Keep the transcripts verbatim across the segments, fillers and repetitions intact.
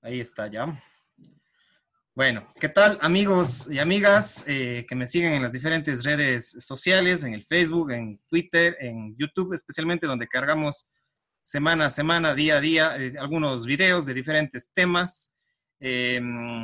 Ahí está ya. Bueno, ¿qué tal amigos y amigas eh, que me siguen en las diferentes redes sociales, en el Facebook, en Twitter, en YouTube, especialmente donde cargamos semana a semana, día a día, eh, algunos videos de diferentes temas eh,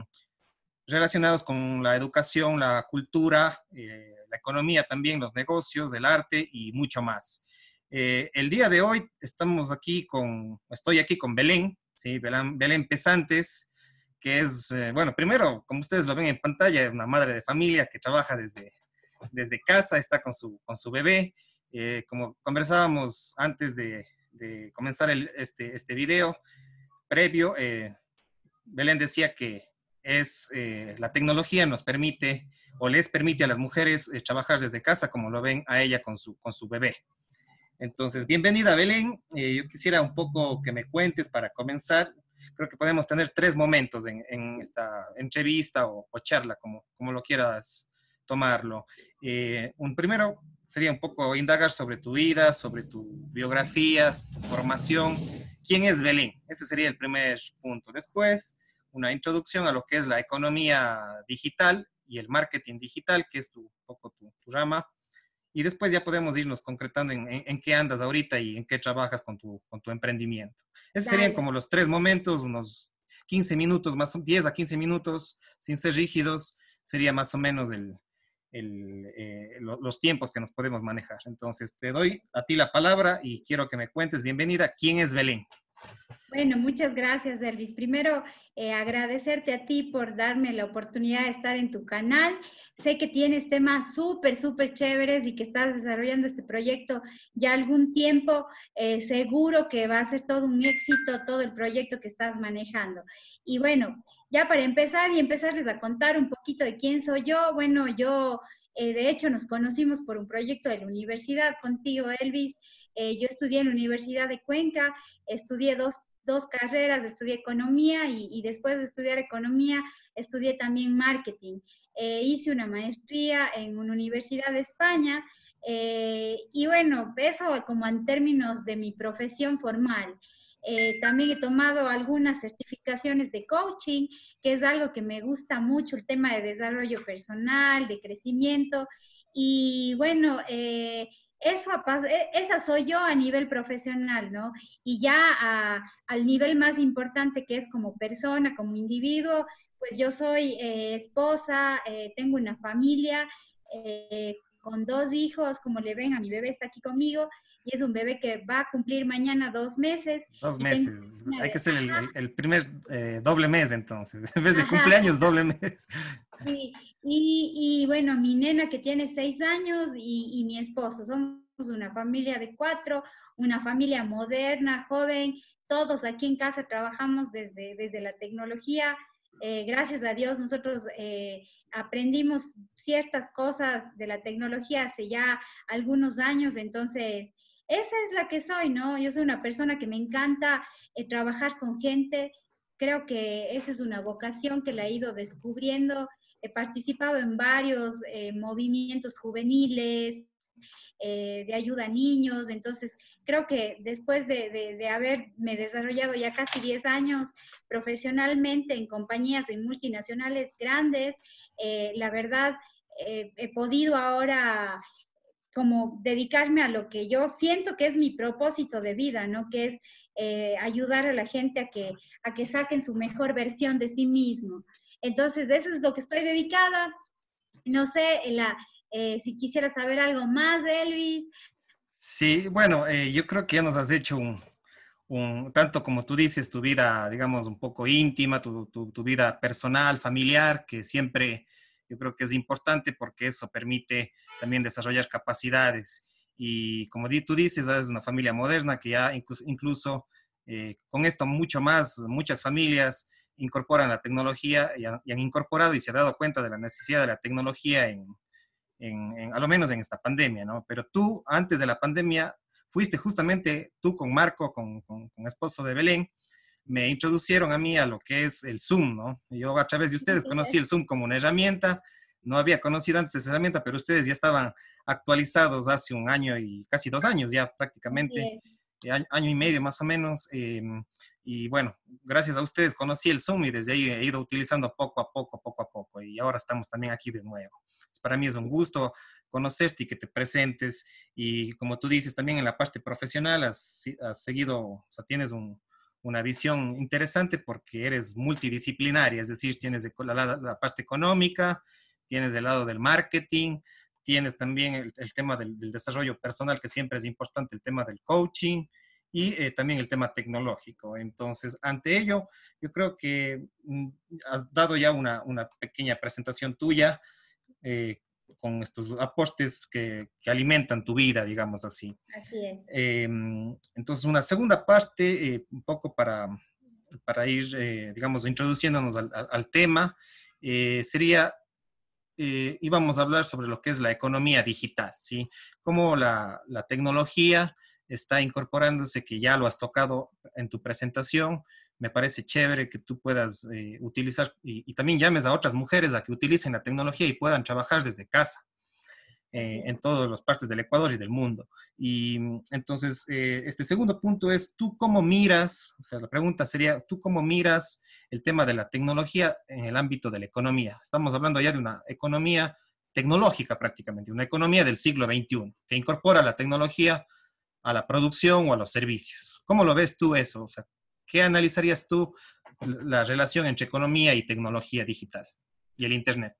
relacionados con la educación, la cultura, eh, la economía también, los negocios, el arte y mucho más. Eh, el día de hoy estamos aquí con, estoy aquí con Belén, ¿sí? Belén, Belén Pesantes, que es, eh, bueno, primero, como ustedes lo ven en pantalla, es una madre de familia que trabaja desde, desde casa, está con su, con su bebé. Eh, como conversábamos antes de, de comenzar el, este, este video previo, eh, Belén decía que es, eh, la tecnología nos permite o les permite a las mujeres eh, trabajar desde casa, como lo ven a ella con su, con su bebé. Entonces, bienvenida Belén. Eh, yo quisiera un poco que me cuentes para comenzar. Creo que podemos tener tres momentos en, en esta entrevista o, o charla, como, como lo quieras tomarlo. Eh, un primero sería un poco indagar sobre tu vida, sobre tu biografía, tu formación. ¿Quién es Belén? Ese sería el primer punto. Después, una introducción a lo que es la economía digital y el marketing digital, que es tu, un poco tu, tu rama. Y después ya podemos irnos concretando en, en, en qué andas ahorita y en qué trabajas con tu, con tu emprendimiento. Esos serían Dale. como los tres momentos, unos quince minutos, más diez a quince minutos, sin ser rígidos, sería más o menos el, el, eh, lo, los tiempos que nos podemos manejar. Entonces, te doy a ti la palabra y quiero que me cuentes, bienvenida, ¿quién es Belén? Bueno, muchas gracias, Elvis. Primero, eh, agradecerte a ti por darme la oportunidad de estar en tu canal. Sé que tienes temas súper, súper chéveres y que estás desarrollando este proyecto ya algún tiempo. Eh, seguro que va a ser todo un éxito, todo el proyecto que estás manejando. Y bueno, ya para empezar y empezarles a contar un poquito de quién soy yo. Bueno, yo, eh, de hecho, nos conocimos por un proyecto de la universidad contigo, Elvis. Eh, yo estudié en la Universidad de Cuenca, estudié dos dos carreras, estudié economía y, y, después de estudiar economía, estudié también marketing. Eh, hice una maestría en una universidad de España eh, y bueno, eso como en términos de mi profesión formal. Eh, también he tomado algunas certificaciones de coaching, que es algo que me gusta mucho, el tema de desarrollo personal, de crecimiento. Y bueno, eh, eso, esa soy yo a nivel profesional, ¿no? Y ya a, al nivel más importante que es como persona, como individuo, pues yo soy eh, esposa, eh, tengo una familia eh, con dos hijos, como le ven, a mi bebé está aquí conmigo, y es un bebé que va a cumplir mañana dos meses, Dos y tengo meses. una Hay de, que ser el, ajá, el, el primer eh, doble mes entonces. En vez de ajá, cumpleaños, doble mes. sí, y, y, bueno, mi nena que tiene seis años y, y mi esposo, somos una familia de cuatro, una familia moderna, joven, todos aquí en casa trabajamos desde, desde la tecnología. Eh, gracias a Dios nosotros eh, aprendimos ciertas cosas de la tecnología hace ya algunos años, entonces esa es la que soy, ¿no? Yo soy una persona que me encanta eh, trabajar con gente, creo que esa es una vocación que la he ido descubriendo. He participado en varios eh, movimientos juveniles, eh, de ayuda a niños, entonces creo que después de, de, de, haberme desarrollado ya casi diez años profesionalmente en compañías en multinacionales grandes, eh, la verdad eh, he podido ahora como dedicarme a lo que yo siento que es mi propósito de vida, ¿no? Que es eh, ayudar a la gente a que, a que saquen su mejor versión de sí mismo. Entonces, de eso es lo que estoy dedicada. No sé, la, eh, si quisiera saber algo más de Elvis. Sí, bueno, eh, yo creo que ya nos has hecho un, un, tanto como tú dices, tu vida, digamos, un poco íntima, tu, tu, tu vida personal, familiar, que siempre yo creo que es importante porque eso permite también desarrollar capacidades. Y como di, tú dices, es una familia moderna que ya incluso, incluso eh, con esto mucho más, muchas familias incorporan la tecnología y han, y han incorporado y se ha dado cuenta de la necesidad de la tecnología en, en, en, a lo menos en esta pandemia, ¿no? Pero tú, antes de la pandemia, fuiste justamente tú con Marco, con, con, con esposo de Belén, me introducieron a mí a lo que es el Zoom, ¿no? Yo a través de ustedes conocí el Zoom como una herramienta, no había conocido antes esa herramienta, pero ustedes ya estaban actualizados hace un año y casi dos años ya Así prácticamente. es. año, año y medio más o menos. Eh, y bueno, gracias a ustedes conocí el Zoom y desde ahí he ido utilizando poco a poco, poco a poco. Y ahora estamos también aquí de nuevo. Para mí es un gusto conocerte y que te presentes. Y como tú dices, también en la parte profesional has, has seguido, o sea, tienes un, una visión interesante porque eres multidisciplinaria, es decir, tienes de la, la, la parte económica, tienes del lado del marketing, tienes también el, el tema del, del desarrollo personal, que siempre es importante, el tema del coaching y eh, también el tema tecnológico. Entonces, ante ello, yo creo que mm, has dado ya una, una pequeña presentación tuya eh, con estos aportes que, que alimentan tu vida, digamos así. Así es. Eh, entonces, una segunda parte, eh, un poco para, para ir, eh, digamos, introduciéndonos al, al, al tema, eh, sería, eh, íbamos a hablar sobre lo que es la economía digital, ¿sí? Cómo la, la tecnología está incorporándose, que ya lo has tocado en tu presentación. Me parece chévere que tú puedas eh, utilizar y, y también llames a otras mujeres a que utilicen la tecnología y puedan trabajar desde casa. Eh, en todas las partes del Ecuador y del mundo. Y entonces, eh, este segundo punto es, ¿tú cómo miras? O sea, la pregunta sería, ¿tú cómo miras el tema de la tecnología en el ámbito de la economía? Estamos hablando ya de una economía tecnológica prácticamente, una economía del siglo veintiuno, que incorpora la tecnología a la producción o a los servicios. ¿Cómo lo ves tú eso? O sea, ¿qué analizarías tú la relación entre economía y tecnología digital y el Internet?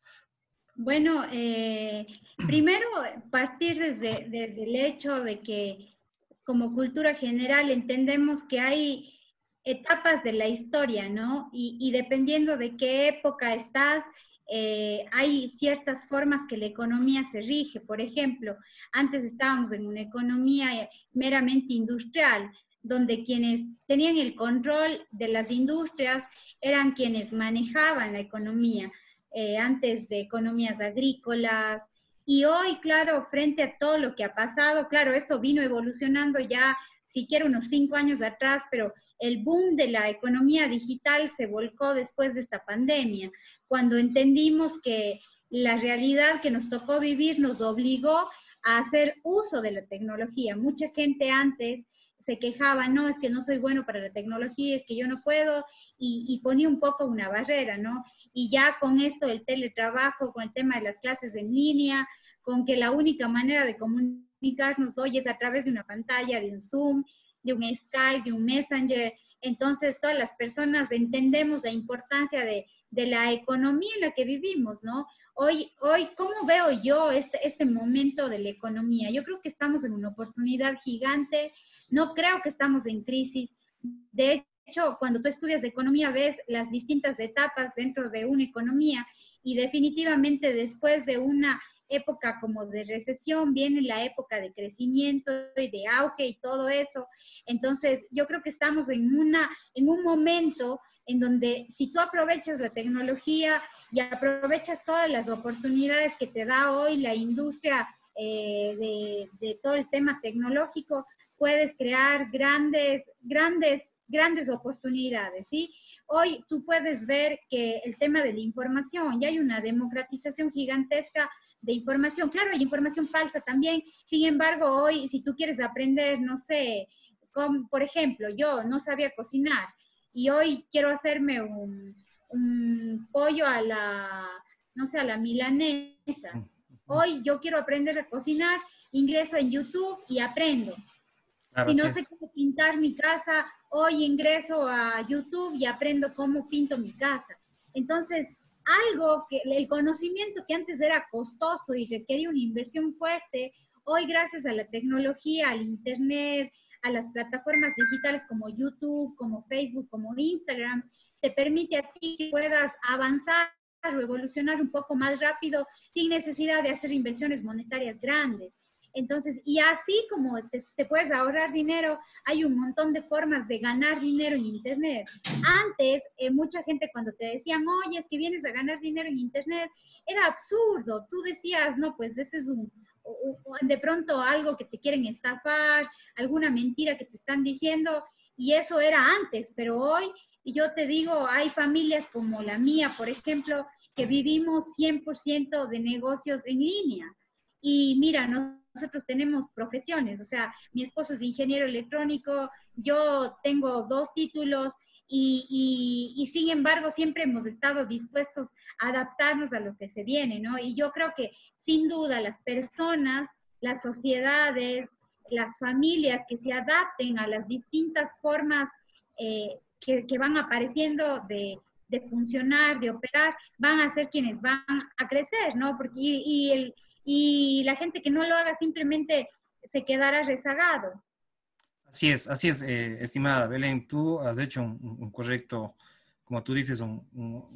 Bueno, eh, primero partir desde, desde el hecho de que como cultura general entendemos que hay etapas de la historia, ¿no? Y, y dependiendo de qué época estás, eh, hay ciertas formas que la economía se rige. Por ejemplo, antes estábamos en una economía meramente industrial, donde quienes tenían el control de las industrias eran quienes manejaban la economía. Eh, antes de economías agrícolas, y hoy, claro, frente a todo lo que ha pasado, claro, esto vino evolucionando ya siquiera unos cinco años atrás, pero el boom de la economía digital se volcó después de esta pandemia, cuando entendimos que la realidad que nos tocó vivir nos obligó a hacer uso de la tecnología. Mucha gente antes se quejaba, no, es que no soy bueno para la tecnología, es que yo no puedo, y, y ponía un poco una barrera, ¿no? Y ya con esto del teletrabajo, con el tema de las clases en línea, con que la única manera de comunicarnos hoy es a través de una pantalla, de un Zoom, de un Skype, de un Messenger, entonces todas las personas entendemos la importancia de, de la economía en la que vivimos, ¿no? Hoy, hoy ¿cómo veo yo este, este momento de la economía? Yo creo que estamos en una oportunidad gigante, no creo que estamos en crisis. De hecho, cuando tú estudias economía ves las distintas etapas dentro de una economía y definitivamente después de una época como de recesión viene la época de crecimiento y de auge y todo eso. Entonces, yo creo que estamos en, una, en un momento en donde si tú aprovechas la tecnología y aprovechas todas las oportunidades que te da hoy la industria eh, de, de todo el tema tecnológico, puedes crear grandes, grandes, grandes oportunidades, ¿sí? Hoy tú puedes ver que el tema de la información, ya hay una democratización gigantesca de información. Claro, hay información falsa también. Sin embargo, hoy, si tú quieres aprender, no sé, con, por ejemplo, yo no sabía cocinar y hoy quiero hacerme un, un pollo a la, no sé, a la milanesa. Hoy yo quiero aprender a cocinar, ingreso en YouTube y aprendo. Claro, Si no así sé es. cómo pintar mi casa, hoy ingreso a YouTube y aprendo cómo pinto mi casa. Entonces, algo que el conocimiento que antes era costoso y requería una inversión fuerte, hoy gracias a la tecnología, al Internet, a las plataformas digitales como YouTube, como Facebook, como Instagram, te permite a ti que puedas avanzar o evolucionar un poco más rápido sin necesidad de hacer inversiones monetarias grandes. Entonces, y así como te, te, puedes ahorrar dinero, hay un montón de formas de ganar dinero en Internet. Antes, eh, mucha gente cuando te decían, oye, es que vienes a ganar dinero en Internet, era absurdo. Tú decías, no, pues ese es un, un, de pronto algo que te quieren estafar, alguna mentira que te están diciendo, y eso era antes, pero hoy, y yo te digo, hay familias como la mía, por ejemplo, que vivimos cien por ciento de negocios en línea. Y mira, no nosotros tenemos profesiones, o sea, mi esposo es ingeniero electrónico, yo tengo dos títulos y, y, y sin embargo siempre hemos estado dispuestos a adaptarnos a lo que se viene, ¿no? Y yo creo que sin duda las personas, las sociedades, las familias que se adapten a las distintas formas eh, que, que van apareciendo de, de funcionar, de operar, van a ser quienes van a crecer, ¿no? Porque, y, y, el, y la gente que no lo haga simplemente se quedará rezagado. Así es, así es, eh, estimada Belén, tú has hecho un, un correcto, como tú dices, un,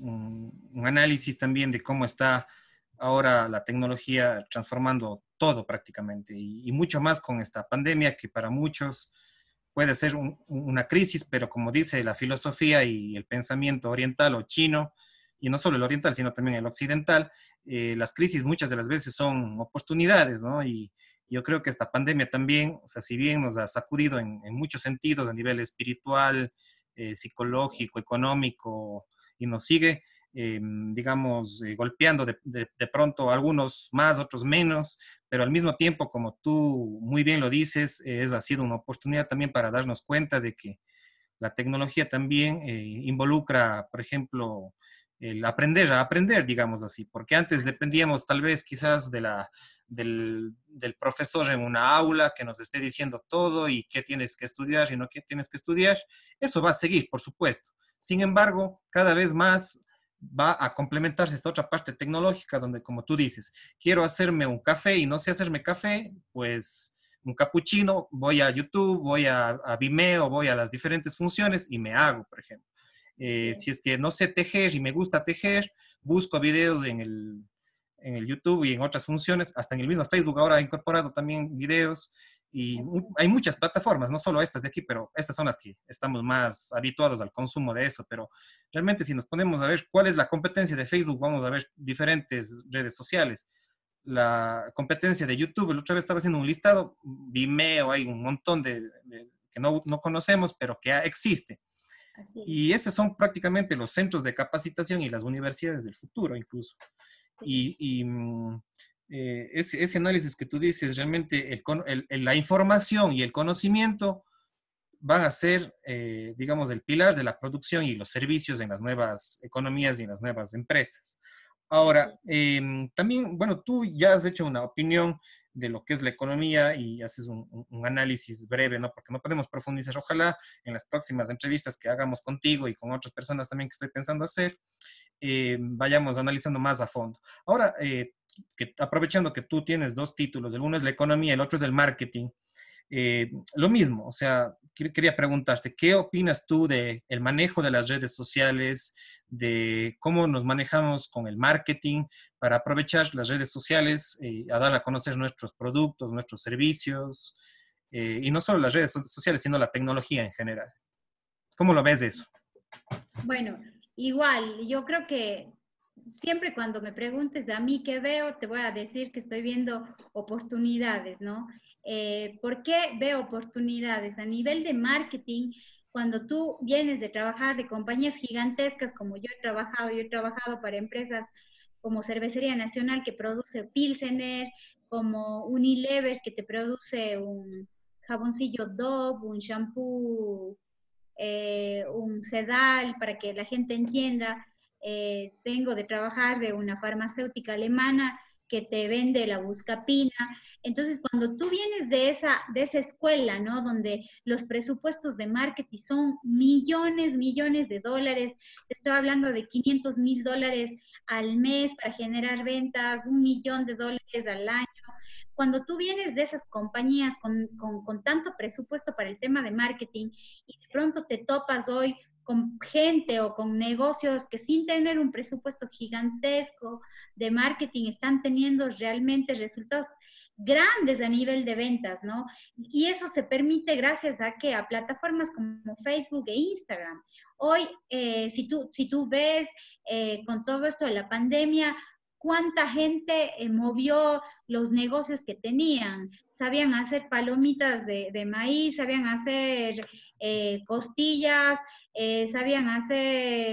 un, un análisis también de cómo está ahora la tecnología transformando todo prácticamente y, y mucho más con esta pandemia que para muchos puede ser un, una crisis, pero como dice la filosofía y el pensamiento oriental o chino, y no solo el oriental, sino también el occidental, eh, las crisis muchas de las veces son oportunidades, ¿no? Y yo creo que esta pandemia también, o sea, si bien nos ha sacudido en, en muchos sentidos a nivel espiritual, eh, psicológico, económico, y nos sigue, eh, digamos, eh, golpeando de, de, de pronto algunos más, otros menos, pero al mismo tiempo, como tú muy bien lo dices, eh, es, ha sido una oportunidad también para darnos cuenta de que la tecnología también eh, involucra, por ejemplo, el aprender a aprender, digamos así, porque antes dependíamos tal vez quizás de la, del, del profesor en una aula que nos esté diciendo todo y qué tienes que estudiar y no qué tienes que estudiar. Eso va a seguir, por supuesto. Sin embargo, cada vez más va a complementarse esta otra parte tecnológica donde, como tú dices, quiero hacerme un café y no sé hacerme café, pues un capuchino, voy a YouTube, voy a, a Vimeo, voy a las diferentes funciones y me hago, por ejemplo. Eh, si es que no sé tejer y me gusta tejer, busco videos en el, en el YouTube y en otras funciones, hasta en el mismo Facebook ahora ha incorporado también videos y hay muchas plataformas, no solo estas de aquí, pero estas son las que estamos más habituados al consumo de eso, pero realmente si nos ponemos a ver cuál es la competencia de Facebook, vamos a ver diferentes redes sociales. La competencia de YouTube, la otra vez estaba haciendo un listado, Vimeo, hay un montón de, de que no, no conocemos, pero que existe. Y esos son prácticamente los centros de capacitación y las universidades del futuro incluso. Y, y eh, ese, ese, análisis que tú dices, realmente el, el, la información y el conocimiento van a ser, eh, digamos, el pilar de la producción y los servicios en las nuevas economías y en las nuevas empresas. Ahora, eh, también, bueno, tú ya has hecho una opinión de lo que es la economía y haces un, un, un análisis breve, ¿no? Porque no podemos profundizar. Ojalá en las próximas entrevistas que hagamos contigo y con otras personas también que estoy pensando hacer, eh, vayamos analizando más a fondo. Ahora, eh, que, aprovechando que tú tienes dos títulos, el uno es la economía, el otro es el marketing, eh, lo mismo, o sea, quería preguntarte, ¿qué opinas tú del manejo de las redes sociales, de cómo nos manejamos con el marketing para aprovechar las redes sociales eh, a dar a conocer nuestros productos, nuestros servicios, eh, y no solo las redes sociales, sino la tecnología en general? ¿Cómo lo ves eso? Bueno, igual, yo creo que siempre cuando me preguntes a mí qué veo, te voy a decir que estoy viendo oportunidades, ¿no? Eh, ¿Por qué veo oportunidades? A nivel de marketing, cuando tú vienes de trabajar de compañías gigantescas como yo he trabajado, yo he trabajado para empresas como Cervecería Nacional que produce Pilsener, como Unilever que te produce un jaboncillo Dove, un shampoo, eh, un sedal, para que la gente entienda. Eh, vengo de trabajar de una farmacéutica alemana que te vende la buscapina. Entonces, cuando tú vienes de esa, de esa escuela, ¿no? Donde los presupuestos de marketing son millones, millones de dólares, te estoy hablando de quinientos mil dólares al mes para generar ventas, un millón de dólares al año. Cuando tú vienes de esas compañías con, con, con tanto presupuesto para el tema de marketing y de pronto te topas hoy con gente o con negocios que sin tener un presupuesto gigantesco de marketing están teniendo realmente resultados grandes a nivel de ventas, ¿no? Y eso se permite gracias a que a plataformas como Facebook e Instagram. Hoy, eh, si, tú, si tú ves eh, con todo esto de la pandemia, cuánta gente eh, movió los negocios que tenían. Sabían hacer palomitas de, de maíz, sabían hacer eh, costillas, eh, sabían hacer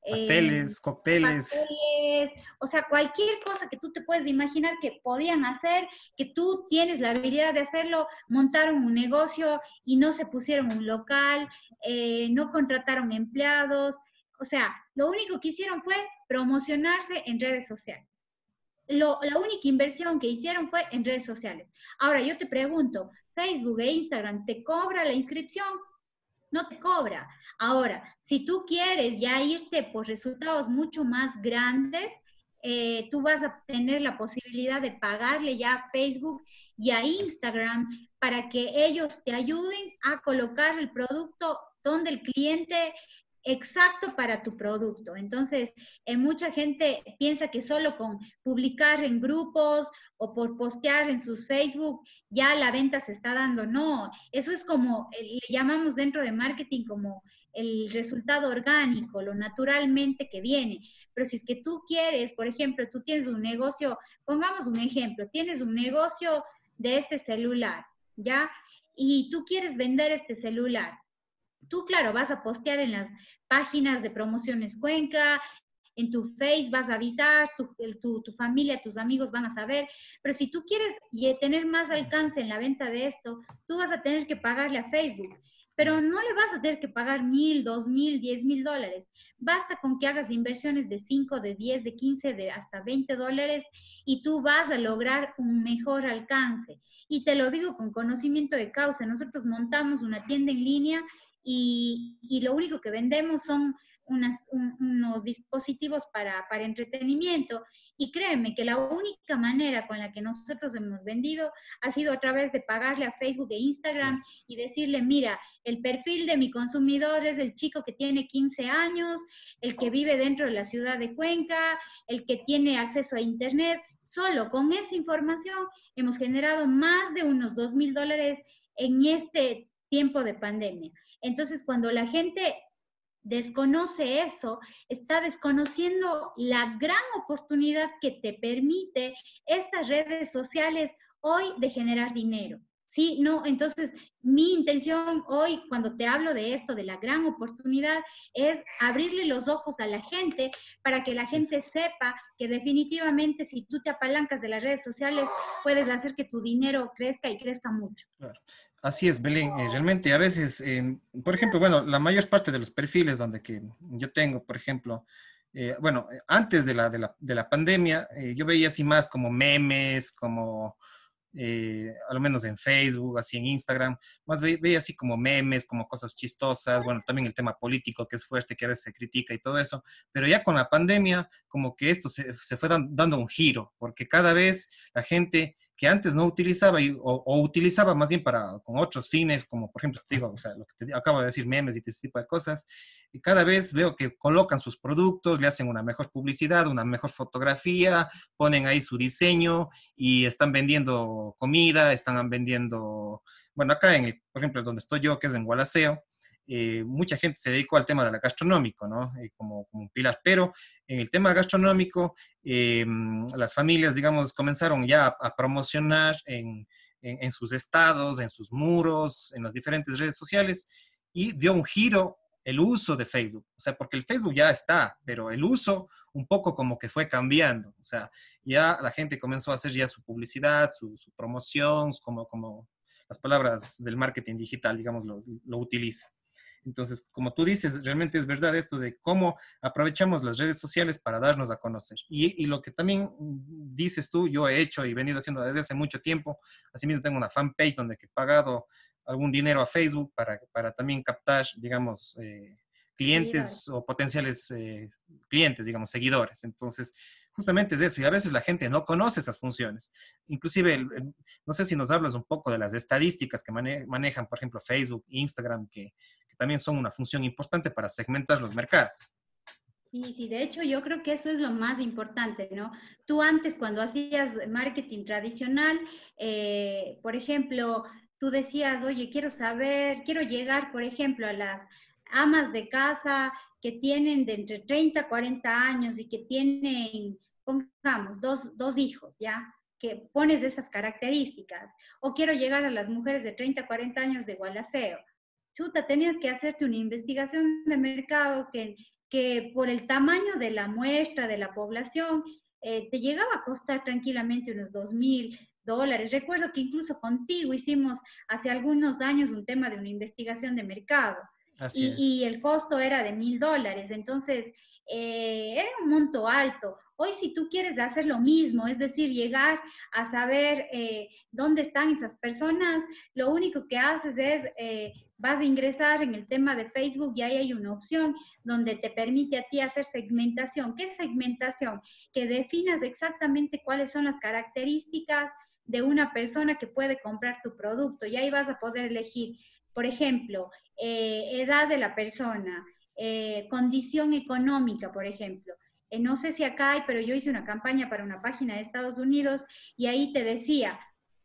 Pasteles, cócteles. pasteles, o sea, cualquier cosa que tú te puedes imaginar que podían hacer, que tú tienes la habilidad de hacerlo, montaron un negocio y no se pusieron un local, eh, no contrataron empleados, o sea, lo único que hicieron fue promocionarse en redes sociales. Lo, la única inversión que hicieron fue en redes sociales. Ahora, yo te pregunto, ¿Facebook e Instagram te cobra la inscripción? No te cobra. Ahora, si tú quieres ya irte por resultados mucho más grandes, eh, tú vas a tener la posibilidad de pagarle ya a Facebook y a Instagram para que ellos te ayuden a colocar el producto donde el cliente exacto para tu producto. Entonces, eh, mucha gente piensa que solo con publicar en grupos o por postear en sus Facebook ya la venta se está dando. No, eso es como, eh, le llamamos dentro de marketing como el resultado orgánico, lo naturalmente que viene. Pero si es que tú quieres, por ejemplo, tú tienes un negocio, pongamos un ejemplo, tienes un negocio de este celular, ¿ya? Y tú quieres vender este celular. Tú, claro, vas a postear en las páginas de Promociones Cuenca, en tu Face vas a avisar, tu, tu, tu familia, tus amigos van a saber, pero si tú quieres tener más alcance en la venta de esto, tú vas a tener que pagarle a Facebook, pero no le vas a tener que pagar mil, dos mil, diez mil dólares. Basta con que hagas inversiones de cinco, de diez, de quince, de hasta veinte dólares y tú vas a lograr un mejor alcance. Y te lo digo con conocimiento de causa. Nosotros montamos una tienda en línea y, y lo único que vendemos son unas, un, unos dispositivos para, para entretenimiento, y créeme que la única manera con la que nosotros hemos vendido ha sido a través de pagarle a Facebook e Instagram y decirle, mira, el perfil de mi consumidor es el chico que tiene quince años, el que vive dentro de la ciudad de Cuenca, el que tiene acceso a internet. Solo con esa información hemos generado más de unos dos mil dólares en este tiempo de pandemia. Entonces, cuando la gente desconoce eso, está desconociendo la gran oportunidad que te permite estas redes sociales hoy de generar dinero. Sí, no, entonces mi intención hoy cuando te hablo de esto, de la gran oportunidad, es abrirle los ojos a la gente para que la gente sepa que definitivamente si tú te apalancas de las redes sociales, puedes hacer que tu dinero crezca y crezca mucho. Claro. Así es, Belén. Eh, realmente a veces, eh, por ejemplo, bueno, la mayor parte de los perfiles donde que yo tengo, por ejemplo, eh, bueno, antes de la, de la, de la pandemia, eh, yo veía así más como memes, como eh, a lo menos en Facebook, así en Instagram, más ve, veía así como memes, como cosas chistosas, bueno, también el tema político que es fuerte, que a veces se critica y todo eso, pero ya con la pandemia, como que esto se, se fue dan, dando un giro, porque cada vez la gente que antes no utilizaba y, o, o utilizaba más bien para con otros fines, como por ejemplo, te digo, o sea, lo que te acabo de decir, memes y este tipo de cosas, y cada vez veo que colocan sus productos, le hacen una mejor publicidad, una mejor fotografía, ponen ahí su diseño y están vendiendo comida, están vendiendo, bueno, acá en el, por ejemplo, donde estoy yo, que es en Gualaceo, eh, mucha gente se dedicó al tema de la gastronómico, ¿no? Eh, como, como un pilar, pero en el tema gastronómico, eh, las familias, digamos, comenzaron ya a, a promocionar en, en, en sus estados, en sus muros, en las diferentes redes sociales, y dio un giro el uso de Facebook, o sea, porque el Facebook ya está, pero el uso un poco como que fue cambiando, o sea, ya la gente comenzó a hacer ya su publicidad, su, su promoción, como, como las palabras del marketing digital, digamos, lo, lo utiliza. Entonces, como tú dices, realmente es verdad esto de cómo aprovechamos las redes sociales para darnos a conocer. Y, y lo que también dices tú, yo he hecho y venido haciendo desde hace mucho tiempo. Asimismo, tengo una fanpage donde he pagado algún dinero a Facebook para, para también captar, digamos, eh, clientes o potenciales eh, clientes, digamos, seguidores. Entonces, justamente es eso. Y a veces la gente no conoce esas funciones. Inclusive, el, el, no sé si nos hablas un poco de las estadísticas que mane manejan, por ejemplo, Facebook, Instagram, que, que también son una función importante para segmentar los mercados. Sí, sí, de hecho yo creo que eso es lo más importante, ¿no? Tú antes cuando hacías marketing tradicional, eh, por ejemplo, tú decías, oye, quiero saber, quiero llegar, por ejemplo, a las amas de casa que tienen de entre treinta a cuarenta años y que tienen, pongamos, dos, dos hijos, ¿ya? Que pones esas características. O quiero llegar a las mujeres de treinta a cuarenta años de Gualaceo. Chuta, tenías que hacerte una investigación de mercado que... que que por el tamaño de la muestra, de la población, eh, te llegaba a costar tranquilamente unos dos mil dólares. Recuerdo que incluso contigo hicimos hace algunos años un tema de una investigación de mercado Así y, es. y el costo era de mil dólares. Entonces, eh, era un monto alto. Hoy si tú quieres hacer lo mismo, es decir, llegar a saber eh, dónde están esas personas, lo único que haces es, eh, vas a ingresar en el tema de Facebook y ahí hay una opción donde te permite a ti hacer segmentación. ¿Qué es segmentación? Que definas exactamente cuáles son las características de una persona que puede comprar tu producto y ahí vas a poder elegir, por ejemplo, eh, edad de la persona, eh, condición económica, por ejemplo. Eh, no sé si acá hay, pero yo hice una campaña para una página de Estados Unidos y ahí te decía,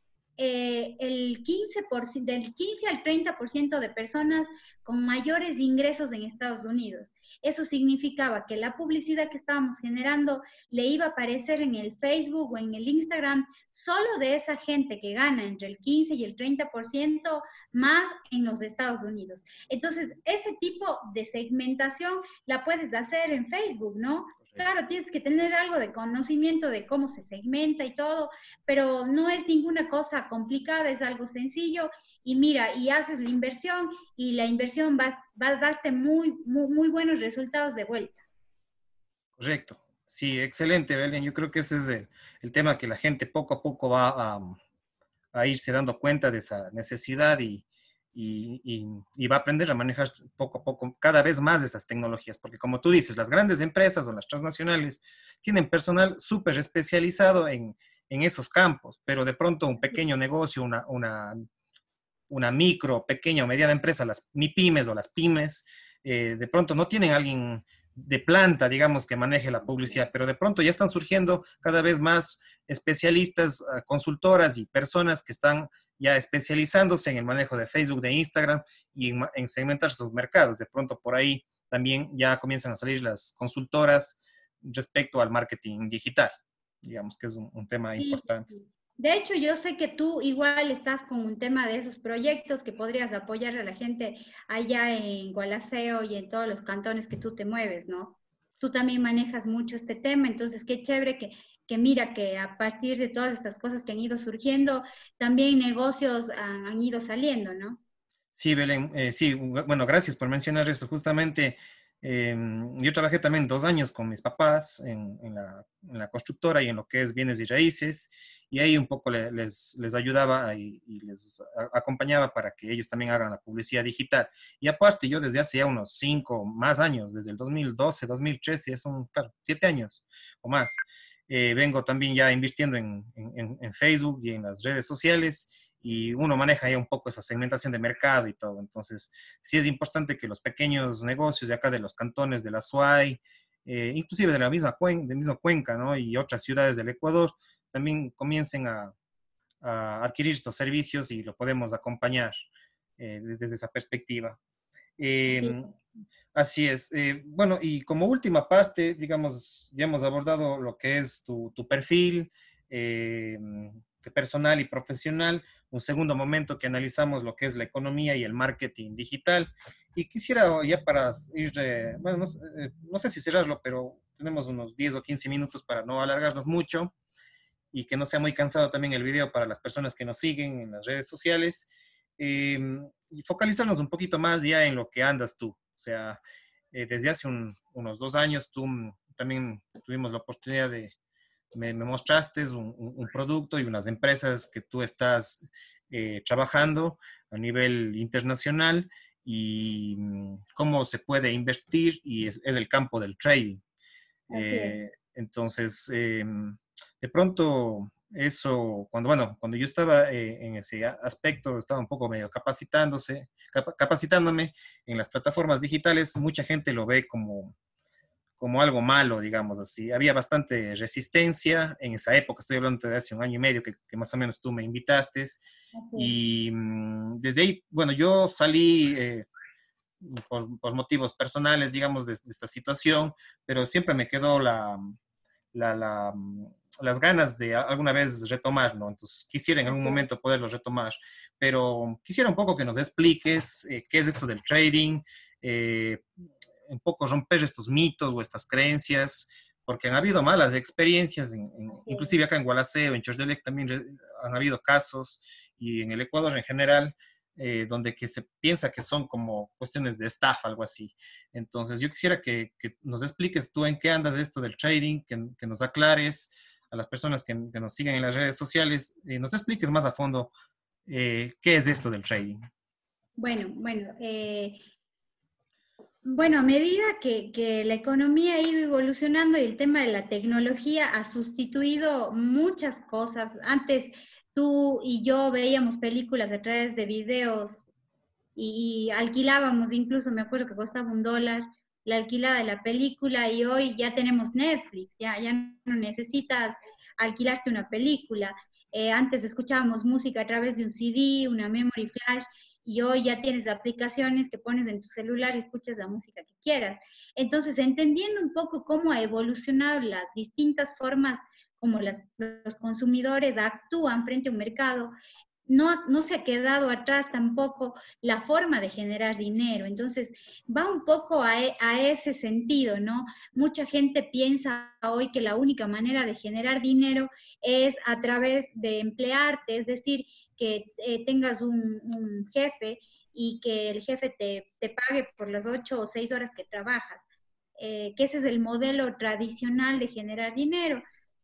eh, el quince por ciento, del quince al treinta por ciento de personas con mayores ingresos en Estados Unidos. Eso significaba que la publicidad que estábamos generando le iba a aparecer en el Facebook o en el Instagram solo de esa gente que gana entre el quince y el treinta por ciento más en los Estados Unidos. Entonces, ese tipo de segmentación la puedes hacer en Facebook, ¿no? Claro, tienes que tener algo de conocimiento de cómo se segmenta y todo, pero no es ninguna cosa complicada, es algo sencillo y mira, y haces la inversión y la inversión va, va a darte muy, muy, muy buenos resultados de vuelta. Correcto. Sí, excelente, Belén. Yo creo que ese es el, el tema que la gente poco a poco va a, a irse dando cuenta de esa necesidad y, y, y, y, va a aprender a manejar poco a poco cada vez más esas tecnologías, porque como tú dices, las grandes empresas o las transnacionales tienen personal súper especializado en, en esos campos, pero de pronto un pequeño negocio, una, una, una micro, pequeña o mediana empresa, las MIPYMES o las pymes, eh, de pronto no tienen alguien de planta, digamos, que maneje la publicidad, pero de pronto ya están surgiendo cada vez más especialistas, uh, consultoras y personas que están ya especializándose en el manejo de Facebook, de Instagram y en, en segmentar sus mercados. De pronto por ahí también ya comienzan a salir las consultoras respecto al marketing digital, digamos que es un, un tema Sí, importante. sí. De hecho, yo sé que tú igual estás con un tema de esos proyectos que podrías apoyar a la gente allá en Gualaceo y en todos los cantones que tú te mueves, ¿no? Tú también manejas mucho este tema, entonces qué chévere que, que mira que a partir de todas estas cosas que han ido surgiendo, también negocios han, han ido saliendo, ¿no? Sí, Belén, eh, sí, bueno, gracias por mencionar eso. Justamente eh, yo trabajé también dos años con mis papás en, en, la, en, la, constructora y en lo que es bienes y raíces, y ahí un poco le, les, les, ayudaba y, y les a, acompañaba para que ellos también hagan la publicidad digital. Y aparte, yo desde hace ya unos cinco más años, desde el dos mil doce, dos mil trece, son, claro, siete años o más, eh, vengo también ya invirtiendo en, en, en Facebook y en las redes sociales, y uno maneja ya un poco esa segmentación de mercado y todo. Entonces, sí es importante que los pequeños negocios de acá de los cantones de la S U A Y, eh, inclusive de la misma Cuenca, de misma Cuenca, ¿no? Y otras ciudades del Ecuador, también comiencen a, a adquirir estos servicios y lo podemos acompañar eh, desde esa perspectiva. Así. Eh, así es. Eh, bueno, y como última parte, digamos, ya hemos abordado lo que es tu, tu perfil eh, personal y profesional. Un segundo momento que analizamos lo que es la economía y el marketing digital. Y quisiera ya para ir, eh, bueno, no, eh, no sé si cerrarlo, pero tenemos unos diez o quince minutos para no alargarnos mucho y que no sea muy cansado también el video para las personas que nos siguen en las redes sociales. Eh, y focalizarnos un poquito más ya en lo que andas tú. O sea, eh, desde hace un, unos dos años tú también tuvimos la oportunidad de, me, me mostraste un, un, producto y unas empresas que tú estás eh, trabajando a nivel internacional y cómo se puede invertir y es, es el campo del trading. Así es. Eh, entonces, eh, de pronto, eso, cuando, bueno, cuando yo estaba eh, en ese aspecto, estaba un poco medio capacitándose, cap capacitándome en las plataformas digitales, mucha gente lo ve como, como algo malo, digamos así. Había bastante resistencia en esa época, estoy hablando de hace un año y medio que, que más o menos tú me invitaste. Y mmm, desde ahí, bueno, yo salí... Eh, por, por, motivos personales, digamos, de, de, esta situación, pero siempre me quedó la, la, la, las ganas de alguna vez retomarlo. Entonces, quisiera en algún momento poderlo retomar, pero quisiera un poco que nos expliques eh, qué es esto del trading, eh, un poco romper estos mitos o estas creencias, porque han habido malas experiencias, en, en, inclusive acá en Gualaceo, en Chosdelec también han habido casos, y en el Ecuador en general, eh, donde que se piensa que son como cuestiones de estafa, algo así. Entonces yo quisiera que, que nos expliques tú en qué andas esto del trading, que, que nos aclares a las personas que, que nos siguen en las redes sociales, y nos expliques más a fondo eh, qué es esto del trading. Bueno, bueno, eh, bueno, a medida que, que la economía ha ido evolucionando y el tema de la tecnología ha sustituido muchas cosas. Antes tú y yo veíamos películas a través de videos y, y alquilábamos, incluso me acuerdo que costaba un dólar la alquilada de la película, y hoy ya tenemos Netflix, ya, ya no necesitas alquilarte una película. Eh, antes escuchábamos música a través de un C D, una memory flash, y hoy ya tienes aplicaciones que pones en tu celular y escuchas la música que quieras. Entonces, entendiendo un poco cómo ha evolucionado las distintas formas como las, los consumidores actúan frente a un mercado, no, no se ha quedado atrás tampoco la forma de generar dinero. Entonces, va un poco a, a ese sentido, ¿no? Mucha gente piensa hoy que la única manera de generar dinero es a través de emplearte, es decir, que eh, tengas un, un jefe y que el jefe te, te pague por las ocho o seis horas que trabajas, eh, que ese es el modelo tradicional de generar dinero.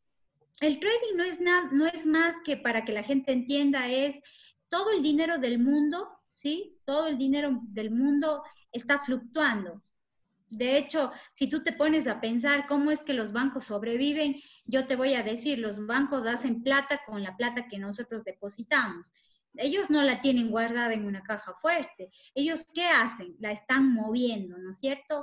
El trading no es, nada, no es más que, para que la gente entienda, es todo el dinero del mundo, ¿sí? Todo el dinero del mundo está fluctuando. De hecho, si tú te pones a pensar cómo es que los bancos sobreviven, yo te voy a decir, los bancos hacen plata con la plata que nosotros depositamos. Ellos no la tienen guardada en una caja fuerte. Ellos, ¿qué hacen? La están moviendo, ¿no es cierto?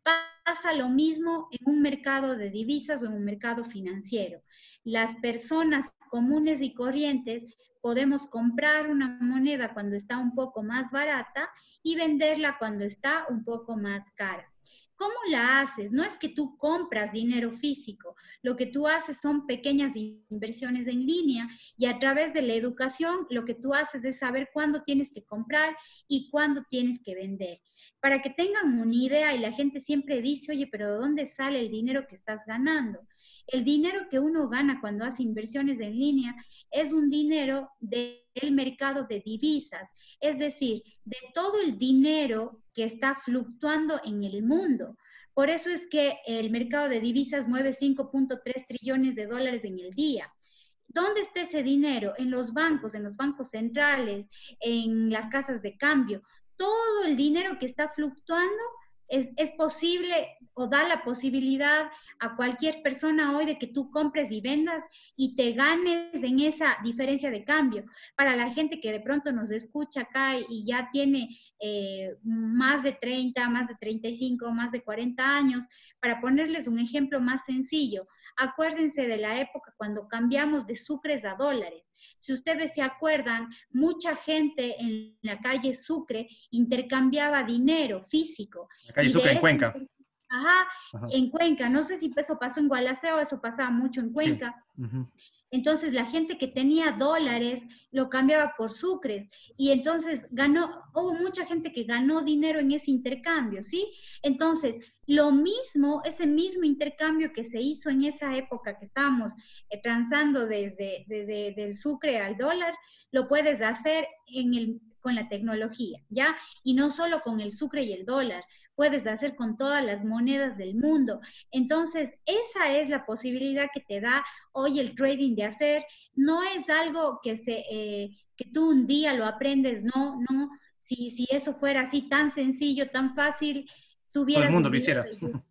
Pasa lo mismo en un mercado de divisas o en un mercado financiero. Las personas comunes y corrientes podemos comprar una moneda cuando está un poco más barata y venderla cuando está un poco más cara. ¿Cómo la haces? No es que tú compras dinero físico, lo que tú haces son pequeñas inversiones en línea, y a través de la educación lo que tú haces es saber cuándo tienes que comprar y cuándo tienes que vender. Para que tengan una idea, y la gente siempre dice, oye, pero ¿de dónde sale el dinero que estás ganando? El dinero que uno gana cuando hace inversiones en línea es un dinero del mercado de divisas, es decir, de todo el dinero que está fluctuando en el mundo. Por eso es que el mercado de divisas mueve cinco punto tres trillones de dólares en el día. ¿Dónde está ese dinero? En los bancos, en los bancos centrales, en las casas de cambio. Todo el dinero que está fluctuando es, es posible, o da la posibilidad a cualquier persona hoy de que tú compres y vendas y te ganes en esa diferencia de cambio. Para la gente que de pronto nos escucha acá y ya tiene eh, más de treinta, más de treinta y cinco, más de cuarenta años, para ponerles un ejemplo más sencillo, acuérdense de la época cuando cambiamos de sucres a dólares. Si ustedes se acuerdan, mucha gente en la calle Sucre intercambiaba dinero físico. La calle Sucre en Cuenca. Ajá, Ajá, en Cuenca. No sé si eso pasó en Gualaceo, eso pasaba mucho en Cuenca. Sí. Uh-huh. Entonces la gente que tenía dólares lo cambiaba por sucres, y entonces ganó, hubo mucha gente que ganó dinero en ese intercambio, ¿sí? Entonces, lo mismo, ese mismo intercambio que se hizo en esa época que estábamos eh, transando desde de, de, del sucre al dólar, lo puedes hacer en el, con la tecnología, ¿ya? Y no solo con el sucre y el dólar, puedes hacer con todas las monedas del mundo. Entonces, esa es la posibilidad que te da hoy el trading de hacer. No es algo que, se, eh, que tú un día lo aprendes, no, no. Si, si eso fuera así tan sencillo, tan fácil, tuvieras todo el mundo un lo hiciera.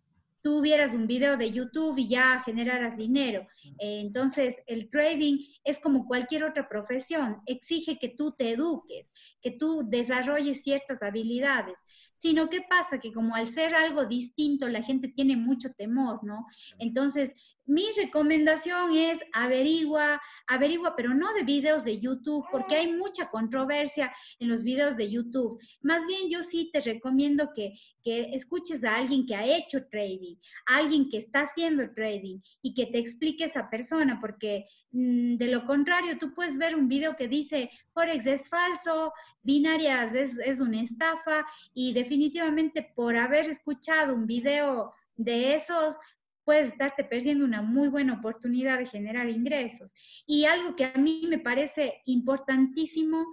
tú vieras un video de YouTube y ya generaras dinero. Eh, entonces, el trading es como cualquier otra profesión, exige que tú te eduques, que tú desarrolles ciertas habilidades. Sino, ¿qué pasa? Que como al ser algo distinto, la gente tiene mucho temor, ¿no? Entonces, Mi recomendación es averigua, averigua, pero no de videos de YouTube, porque hay mucha controversia en los videos de YouTube. Más bien yo sí te recomiendo que, que escuches a alguien que ha hecho trading, a alguien que está haciendo trading y que te explique esa persona, porque mmm, de lo contrario, tú puedes ver un video que dice Forex es falso, binarias es, es una estafa, y definitivamente por haber escuchado un video de esos, puedes estarte perdiendo una muy buena oportunidad de generar ingresos. Y algo que a mí me parece importantísimo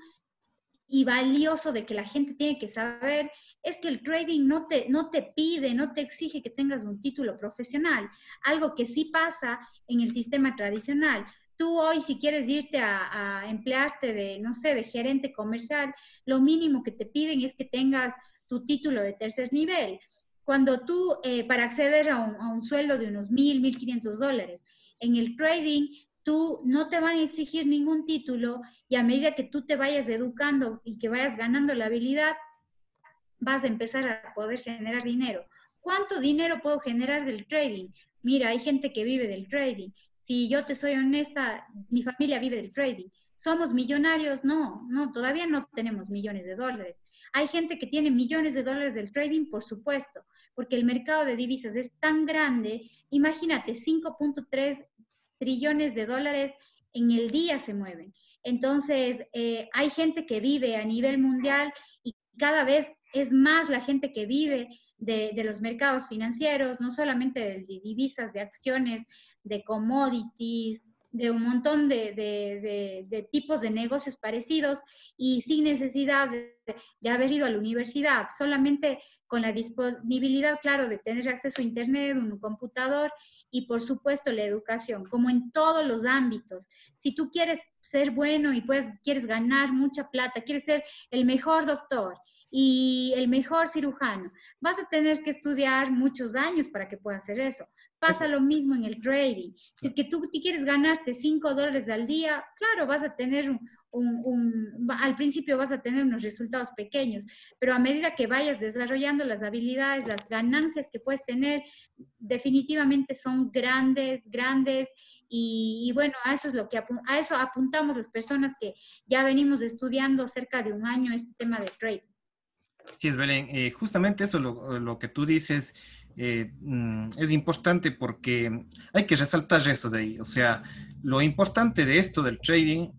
y valioso de que la gente tiene que saber es que el trading no te, no te pide, no te exige que tengas un título profesional, algo que sí pasa en el sistema tradicional. Tú hoy, si quieres irte a, a emplearte de, no sé, de gerente comercial, lo mínimo que te piden es que tengas tu título de tercer nivel. Cuando tú, eh, para acceder a un, a un sueldo de unos mil, mil quinientos dólares, en el trading, tú no te van a exigir ningún título, y a medida que tú te vayas educando y que vayas ganando la habilidad, vas a empezar a poder generar dinero. ¿Cuánto dinero puedo generar del trading? Mira, hay gente que vive del trading. Si yo te soy honesta, mi familia vive del trading. ¿Somos millonarios? No, no, todavía no tenemos millones de dólares. Hay gente que tiene millones de dólares del trading, por supuesto, porque el mercado de divisas es tan grande. Imagínate, cinco punto tres trillones de dólares en el día se mueven. Entonces, eh, hay gente que vive a nivel mundial, y cada vez es más la gente que vive de, de los mercados financieros, no solamente de, de divisas, de acciones, de commodities, de un montón de, de, de, de, tipos de negocios parecidos, y sin necesidad de, de haber ido a la universidad, solamente con la disponibilidad, claro, de tener acceso a internet, un computador y por supuesto la educación, como en todos los ámbitos. Si tú quieres ser bueno y puedes, quieres ganar mucha plata, quieres ser el mejor doctor y el mejor cirujano, vas a tener que estudiar muchos años para que puedas hacer eso. Pasa Eso. lo mismo en el trading. Si es que tú quieres ganarte cinco dólares al día, claro, vas a tener un, un, un, al principio vas a tener unos resultados pequeños, pero a medida que vayas desarrollando las habilidades, las ganancias que puedes tener, definitivamente son grandes, grandes. Y, y bueno, a eso es lo que a eso apuntamos las personas que ya venimos estudiando cerca de un año este tema de trading. Sí, es Belén. Eh, justamente eso, lo, lo que tú dices, eh, mm, es importante porque hay que resaltar eso de ahí. O sea, lo importante de esto del trading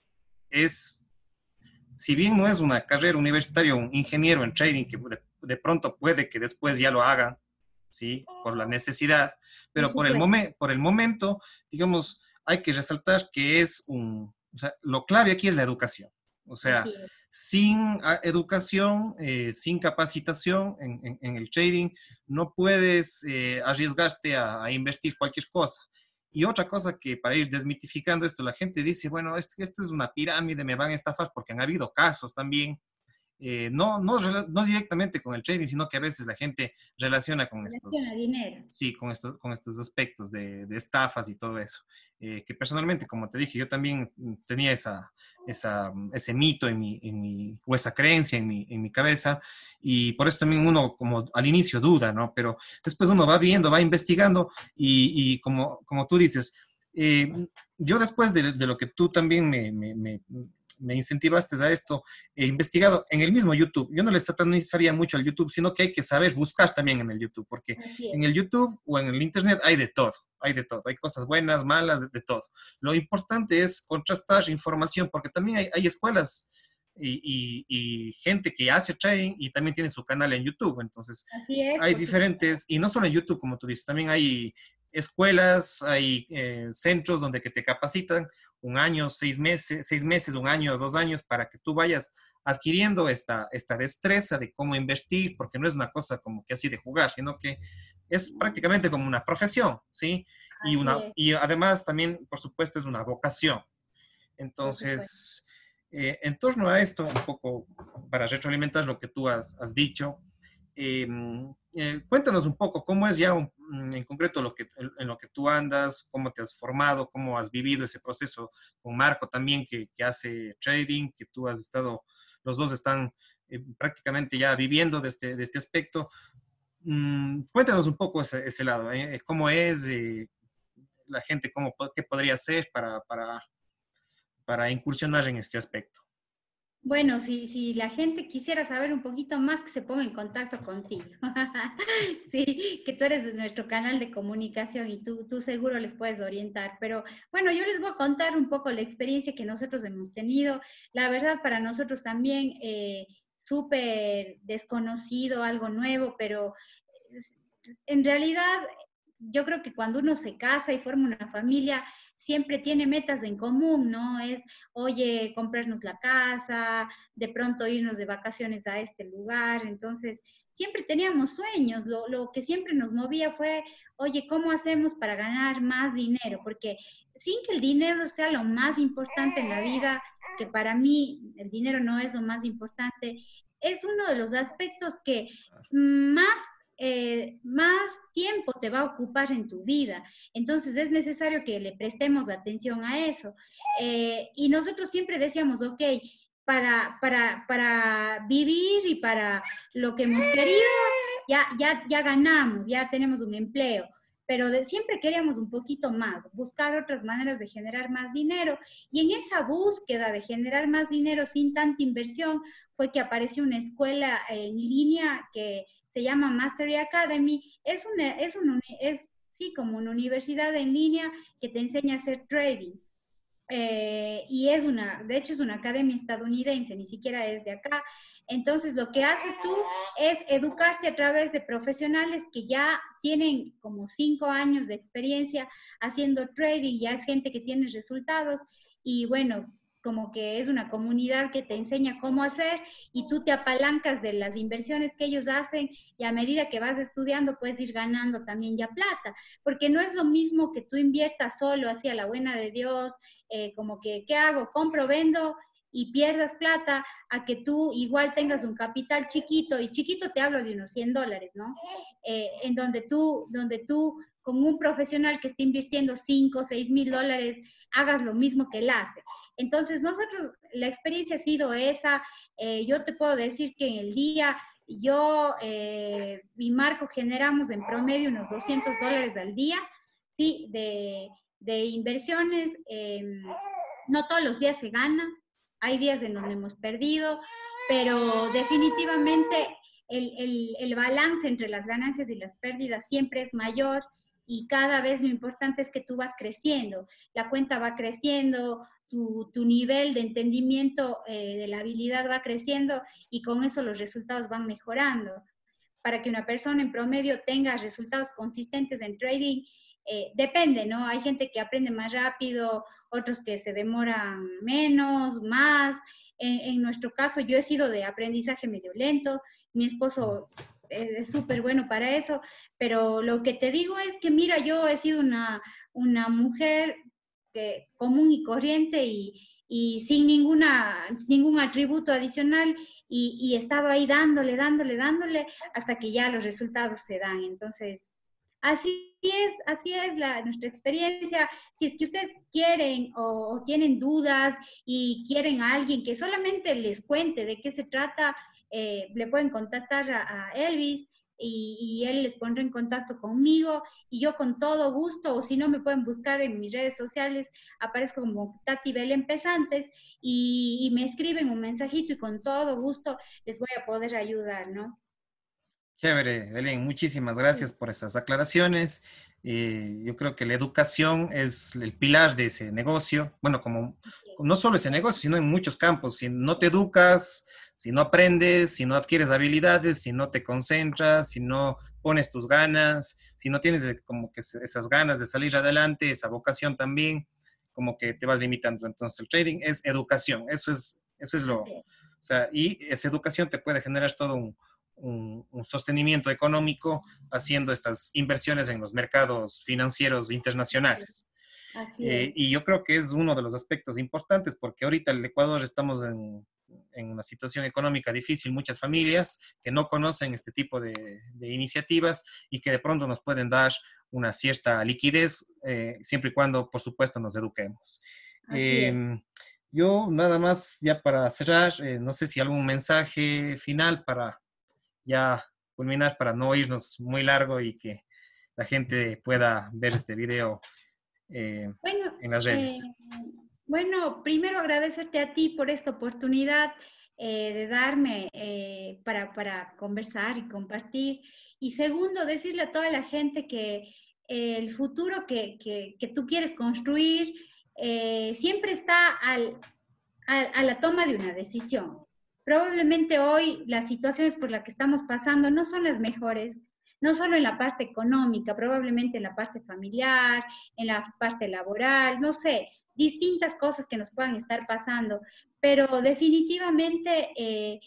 es, si bien no es una carrera universitaria, un ingeniero en trading que de, de pronto puede que después ya lo haga, ¿sí? Por la necesidad, pero por, por el, momen, por el momento, digamos, hay que resaltar que es un, o sea, lo clave aquí es la educación. O sea, sin educación, eh, sin capacitación en, en, en, el trading, no puedes eh, arriesgarte a, a invertir cualquier cosa. Y otra cosa que para ir desmitificando esto, la gente dice, bueno, esto, esto es una pirámide, me van a estafar, porque han habido casos también. Eh, no, no, no directamente con el trading, sino que a veces la gente relaciona con relaciona estos, dinero. Sí, con, estos, con estos aspectos de, de estafas y todo eso. Eh, que personalmente, como te dije, yo también tenía esa, esa, ese mito en mi, en mi, o esa creencia en mi, en mi cabeza, y por eso también uno como al inicio duda, ¿no? Pero después uno va viendo, va investigando, y, y como, como tú dices, eh, yo después de, de, lo que tú también me, me, me me incentivaste a esto, he investigado en el mismo YouTube. Yo no le satanizaría mucho al YouTube, sino que hay que saber buscar también en el YouTube, porque en el YouTube o en el Internet hay de todo, hay de todo, hay cosas buenas, malas, de, de todo. Lo importante es contrastar información, porque también hay, hay escuelas y, y, y gente que hace trading y también tiene su canal en YouTube. Entonces, Así es, hay diferentes, y no solo en YouTube, como tú dices, también hay escuelas, hay eh, centros donde que te capacitan un año, seis meses, seis meses, un año, dos años, para que tú vayas adquiriendo esta, esta destreza de cómo invertir, porque no es una cosa como que así de jugar, sino que es prácticamente como una profesión, ¿sí? Y, una, y además también, por supuesto, es una vocación. Entonces, eh, en torno a esto, un poco para retroalimentar lo que tú has, has dicho, eh, eh, cuéntanos un poco cómo es ya un, en concreto lo que, en lo que tú andas, cómo te has formado, cómo has vivido ese proceso con Marco también, que, que hace trading, que tú has estado, los dos están eh, prácticamente ya viviendo de este, de este aspecto. Mm, cuéntanos un poco ese, ese lado, ¿eh? ¿Cómo es? Eh, la gente cómo, qué podría hacer para, para, para incursionar en este aspecto. Bueno, si, si la gente quisiera saber un poquito más, que se ponga en contacto contigo. Sí, que tú eres nuestro canal de comunicación y tú, tú seguro les puedes orientar. Pero bueno, yo les voy a contar un poco la experiencia que nosotros hemos tenido. La verdad, para nosotros también eh, súper desconocido, algo nuevo, pero en realidad yo creo que cuando uno se casa y forma una familia, siempre tiene metas en común, ¿no? Es, oye, comprarnos la casa, de pronto irnos de vacaciones a este lugar. Entonces, siempre teníamos sueños. Lo, lo que siempre nos movía fue, oye, ¿cómo hacemos para ganar más dinero? Porque sin que el dinero sea lo más importante en la vida, que para mí el dinero no es lo más importante, es uno de los aspectos que más eh, más tiempo te va a ocupar en tu vida. Entonces es necesario que le prestemos atención a eso. Eh, y nosotros siempre decíamos, ok, para, para, para vivir y para lo que hemos querido, ya, ya, ya ganamos, ya tenemos un empleo. Pero de, siempre queríamos un poquito más, buscar otras maneras de generar más dinero. Y en esa búsqueda de generar más dinero sin tanta inversión, fue que apareció una escuela en línea que se llama Mastery Academy. Es, una, es, un, es sí, como una universidad en línea que te enseña a hacer trading. Eh, y es una, de hecho es una academia estadounidense, ni siquiera es de acá. Entonces lo que haces tú es educarte a través de profesionales que ya tienen como cinco años de experiencia haciendo trading, ya es gente que tiene resultados y bueno, como que es una comunidad que te enseña cómo hacer y tú te apalancas de las inversiones que ellos hacen y a medida que vas estudiando puedes ir ganando también ya plata, porque no es lo mismo que tú inviertas solo así a la buena de Dios, eh, como que, ¿qué hago? Compro, vendo y pierdas plata, a que tú igual tengas un capital chiquito, y chiquito te hablo de unos cien dólares, ¿no? Eh, en donde tú, donde tú con un profesional que esté invirtiendo cinco, seis mil dólares, hagas lo mismo que él hace. Entonces, nosotros, la experiencia ha sido esa. Eh, yo te puedo decir que en el día, yo eh, y Marco generamos en promedio unos doscientos dólares al día, ¿sí? De, de inversiones. Eh, no todos los días se gana, hay días en donde hemos perdido, pero definitivamente el, el, el balance entre las ganancias y las pérdidas siempre es mayor y cada vez lo importante es que tú vas creciendo, la cuenta va creciendo, tu, tu nivel de entendimiento eh, de la habilidad va creciendo y con eso los resultados van mejorando. Para que una persona en promedio tenga resultados consistentes en trading, eh, depende, ¿no? Hay gente que aprende más rápido, otros que se demoran menos, más. En, en nuestro caso, yo he sido de aprendizaje medio lento, mi esposo es súper bueno para eso, pero lo que te digo es que, mira, yo he sido una, una mujer que, común y corriente y, y sin ninguna, ningún atributo adicional y, y he estado ahí dándole, dándole, dándole hasta que ya los resultados se dan. Entonces, así es, así es la, nuestra experiencia. Si es que ustedes quieren o, o tienen dudas y quieren a alguien que solamente les cuente de qué se trata, eh, le pueden contactar a, a Elvis y, y él les pondrá en contacto conmigo y yo con todo gusto, o si no me pueden buscar en mis redes sociales, aparezco como Tati Belén Pesantes y, y me escriben un mensajito y con todo gusto les voy a poder ayudar, ¿no? Chévere, Belén, muchísimas gracias por esas aclaraciones. Eh, yo creo que la educación es el pilar de ese negocio. Bueno, como no solo ese negocio, sino en muchos campos. Si no te educas, si no aprendes, si no adquieres habilidades, si no te concentras, si no pones tus ganas, si no tienes eh, como que esas ganas de salir adelante, esa vocación también, como que te vas limitando. Entonces, el trading es educación. Eso es, eso es lo, o sea, y esa educación te puede generar todo un Un, un, sostenimiento económico haciendo estas inversiones en los mercados financieros internacionales. Así Eh, es. y yo creo que es uno de los aspectos importantes porque ahorita en el Ecuador estamos en, en una situación económica difícil, muchas familias que no conocen este tipo de, de iniciativas y que de pronto nos pueden dar una cierta liquidez, eh, siempre y cuando, por supuesto, nos eduquemos. Así Eh, es. yo nada más ya para cerrar, eh, no sé si algún mensaje final para ya culminar para no irnos muy largo y que la gente pueda ver este video eh, Bueno, en las eh, redes. bueno, primero agradecerte a ti por esta oportunidad eh, de darme eh, para, para conversar y compartir. Y segundo, decirle a toda la gente que eh, el futuro que, que, que tú quieres construir eh, siempre está al, a, a la toma de una decisión. Probablemente hoy las situaciones por las que estamos pasando no son las mejores, no solo en la parte económica, probablemente en la parte familiar, en la parte laboral, no sé, distintas cosas que nos puedan estar pasando, pero definitivamente eh,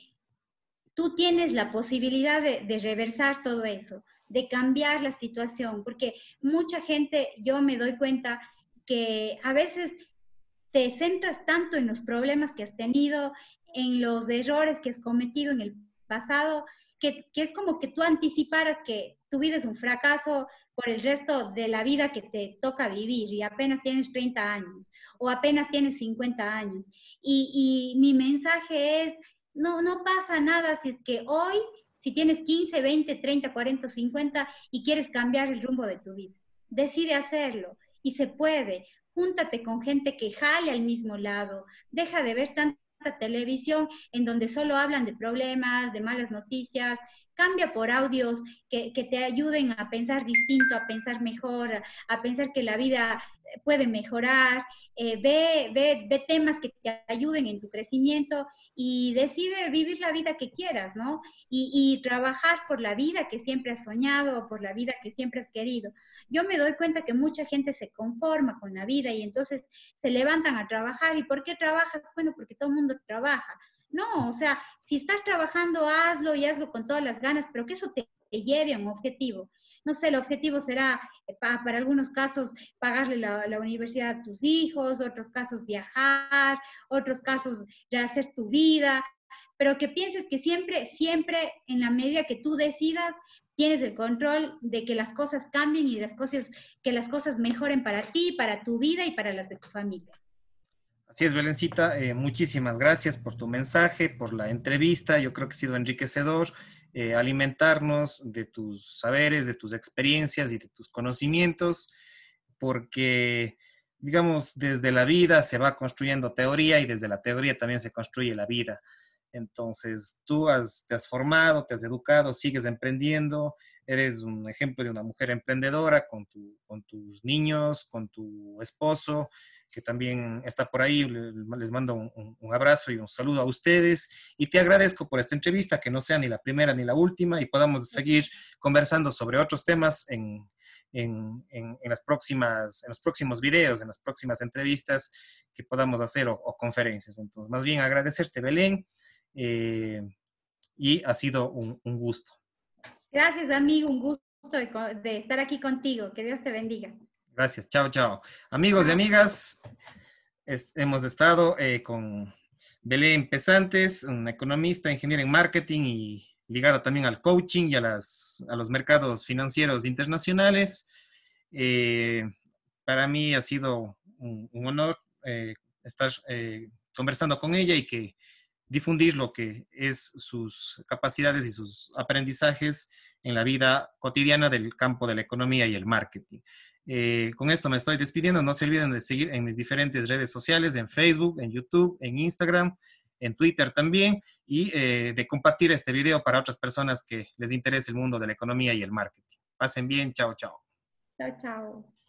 tú tienes la posibilidad de, de reversar todo eso, de cambiar la situación, porque mucha gente, yo me doy cuenta que a veces te centras tanto en los problemas que has tenido, en los errores que has cometido en el pasado, que, que, es como que tú anticiparas que tu vida es un fracaso por el resto de la vida que te toca vivir y apenas tienes treinta años o apenas tienes cincuenta años. Y, y mi mensaje es, no, no pasa nada si es que hoy, si tienes quince, veinte, treinta, cuarenta o cincuenta y quieres cambiar el rumbo de tu vida, decide hacerlo y se puede. Júntate con gente que jale al mismo lado, deja de ver tanta televisión en donde solo hablan de problemas, de malas noticias, cambia por audios que, que te ayuden a pensar distinto, a pensar mejor, a, a pensar que la vida puede mejorar, eh, ve, ve, ve temas que te ayuden en tu crecimiento y decide vivir la vida que quieras, ¿no? Y, y trabajar por la vida que siempre has soñado, por la vida que siempre has querido. Yo me doy cuenta que mucha gente se conforma con la vida y entonces se levantan a trabajar. ¿Y por qué trabajas? Bueno, porque todo el mundo trabaja. No, o sea, si estás trabajando, hazlo y hazlo con todas las ganas, pero que eso te lleve a un objetivo. No sé, el objetivo será, para, para algunos casos, pagarle la, la universidad a tus hijos, otros casos viajar, otros casos rehacer tu vida, pero que pienses que siempre, siempre, en la medida que tú decidas, tienes el control de que las cosas cambien y las cosas, que las cosas mejoren para ti, para tu vida y para las de tu familia. Así es, Belencita, eh, muchísimas gracias por tu mensaje, por la entrevista. Yo creo que ha sido enriquecedor eh, alimentarnos de tus saberes, de tus experiencias y de tus conocimientos, porque, digamos, desde la vida se va construyendo teoría y desde la teoría también se construye la vida. Entonces, tú has, te has formado, te has educado, sigues emprendiendo, eres un ejemplo de una mujer emprendedora con, tu, con tus niños, con tu esposo, que también está por ahí. Les mando un, un, abrazo y un saludo a ustedes y te agradezco por esta entrevista, que no sea ni la primera ni la última y podamos seguir conversando sobre otros temas en, en, en, en, las próximas, en los próximos videos, en las próximas entrevistas que podamos hacer o, o conferencias. Entonces, más bien agradecerte, Belén, eh, y ha sido un, un gusto. Gracias, amigo, un gusto de, de estar aquí contigo. Que Dios te bendiga. Gracias, chao, chao. Amigos y amigas, es, hemos estado eh, con Belén Pesantes, una economista, ingeniera en marketing y ligada también al coaching y a, las, a los mercados financieros internacionales. Eh, para mí ha sido un, un honor eh, estar eh, conversando con ella y que difundir lo que es sus capacidades y sus aprendizajes en la vida cotidiana del campo de la economía y el marketing. Eh, con esto me estoy despidiendo. No se olviden de seguir en mis diferentes redes sociales, en Facebook, en YouTube, en Instagram, en Twitter también, y eh, de compartir este video para otras personas que les interese el mundo de la economía y el marketing. Pasen bien, chao, chao. Chao, chao.